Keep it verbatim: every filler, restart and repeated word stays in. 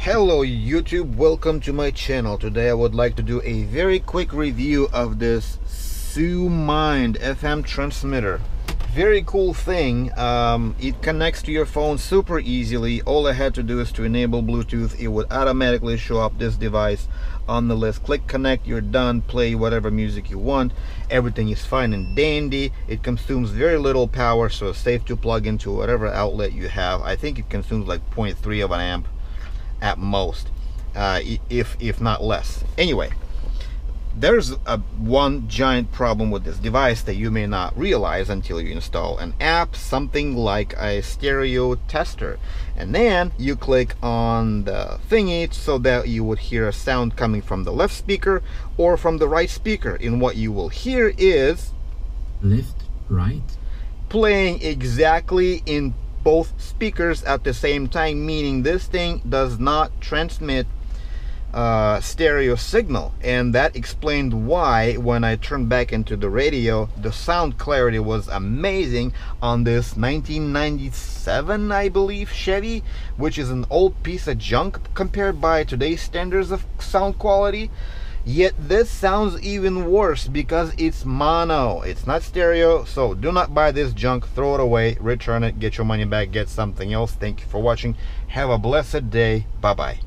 Hello YouTube, welcome to my channel. Today I would like to do a very quick review of this SuMind F M transmitter. Very cool thing. Um, it connects to your phone super easily. All I had to do is to enable Bluetooth. It would automatically show up this device on the list. Click connect, you're done. Play whatever music you want. Everything is fine and dandy. It consumes very little power, so it's safe to plug into whatever outlet you have. I think it consumes like zero point three of an amp at most, uh, if if not less. Anyway, there's a one giant problem with this device that you may not realize until you install an app, something like a stereo tester, and then you click on the thingy so that you would hear a sound coming from the left speaker or from the right speaker, and what you will hear is left, right, playing exactly in both speakers at the same time, meaning this thing does not transmit uh, stereo signal. And that explained why when I turned back into the radio, the sound clarity was amazing on this nineteen ninety-seven, I believe, Chevy, which is an old piece of junk compared by today's standards of sound quality. Yet this sounds even worse because it's mono, it's not stereo. So do not buy this junk, throw it away, return it, get your money back, get something else. Thank you for watching. Have a blessed day. Bye bye.